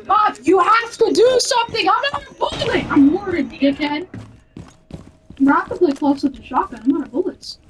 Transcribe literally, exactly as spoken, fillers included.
Bob, you have to do something! I'm not a bullet! I'm Warren, dickhead. I'm not to play close with the shotgun, I'm out of bullets.